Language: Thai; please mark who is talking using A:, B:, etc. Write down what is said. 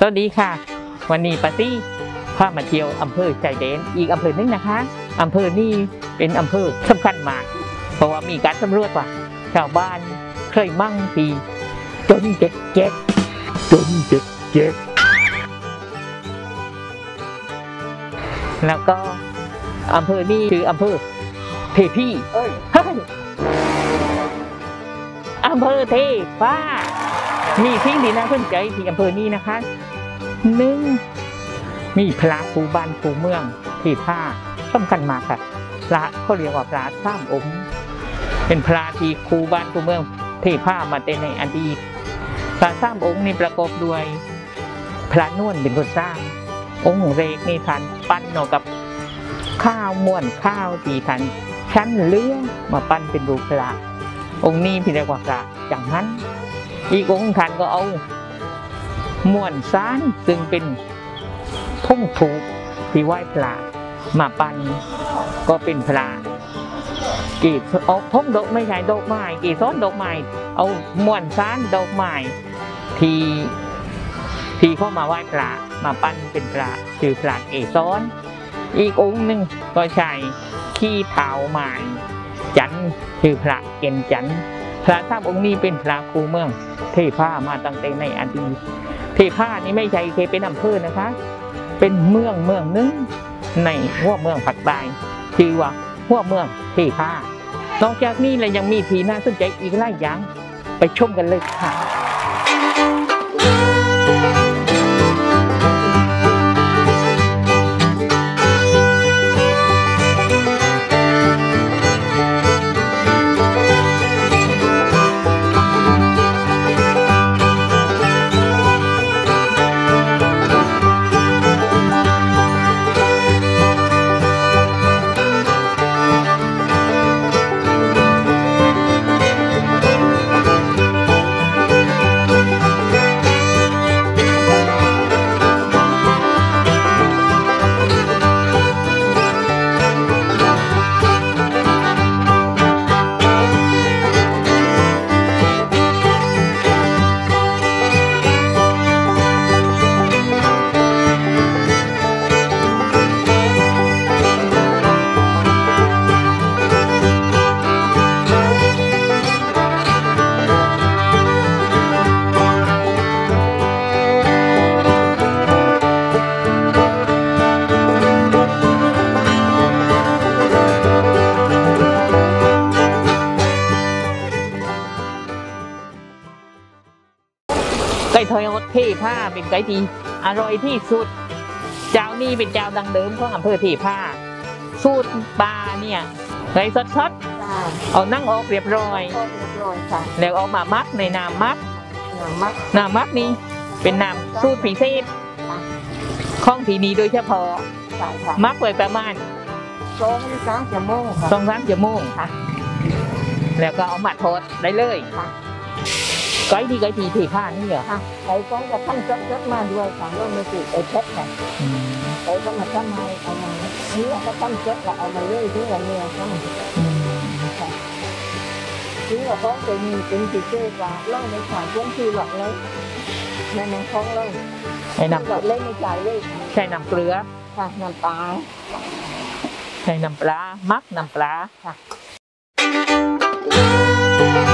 A: วัสดีค่ะวันนี้ปาร์ตี้พามาเที่ยวอำเภอชายแดนอีกอำเภอหนึ่งนะคะอำเภอนี้เป็นอำเภอสำคัญมากเพราะว่ามีการสำรวจว่าชาวบ้านเคยมั่งปีจนเจ็ดแล้วก็อำเภอนี้คืออำเภอเทพี่อำเภอเทฟ้ามีสิ่งที่น่าสนใจที่อำเภอนี้นะคะหนึ่งมีพระคูบ้านคูเมืองที่ผ้าสำคัญมากค่ะพระเขาเรียกว่าพระสามองค์เป็นพระที่คูบ้านคูเมืองที่ผ้ามาแต่ในอดีตพระสามองค์นี้ประกอบด้วยพระนวลเป็นคนสร้างองค์เรกนี่ท่านปั้นออกกับข้าวม้วนข้าวตีท่านชั้นเลื่อมาปั้นเป็นรูปพระองค์นี้ที่เรียกว่าพระจังหันอีกองค์ท่านก็เอาม้วนซ้านซึ่งเป็นพุ่งถูกที่ไหว้พระมาปั้นก็เป็นพระกีบเอาพุ่งดอกไม่ใช่ดอกไม้กีซ้อนดอกไม้เอาม้วนซ้านดอกไม้ที่เข้ามาไหว้พระมาปั้นเป็นพระชื่อพระเกศรอีกองค์หนึ่งก็ใช่ขี้เท้าไม้จันชื่อพระเกณฑ์จันพระสามองค์นี้เป็นพระคูเมืองเทพามาตั้งแต่ในอดีตเทพานี่ไม่ใช่เคยเป็นอำเภอนะคะเป็นเมืองนึงในหัวเมืองภาคใต้ชื่อว่าหัวเมืองเทพานอกจากนี้เลยยังมีที่น่าสนใจอีกหลายอย่างไปชมกันเลยค่ะไก่ทอดเทพาเป็นไก่ที่อร่อยที่สุดเจ้านี่เป็นเจ้าดังเดิมของอำเภอเทพาสูตรปลาเนี่ยไก่สดเอานั่งออกเรียบร้อยแล้วเอามามักในน้ำมักนี่เป็นน้ำสูตรพิเศษของที่นี่โดยเฉพาะมักไว้ประมาณ2-3 ชั่วโมงค่ะแล้วก็เอามาทอดได้เลยไก่ที่เทพานี่เหรอไก่ก็จะทำสดมาด้วยค่ะแล้วไม่ติดไอ้เพชรค่ะไก่ก็มาทำมาเอามานี่เราก็ทำสดแล้วเอามาเลยที่เราเนี่ยทำค่ะที่เราเขาเป็นพิเศษว่าเล่าในขายพวกที่หลอกเลยในน้ำท้องเลยใช้น้ำเล่นในใจเลยใช้น้ำเกลือค่ะน้ำปลาใช้น้ำปลามักน้ำปลาค่ะ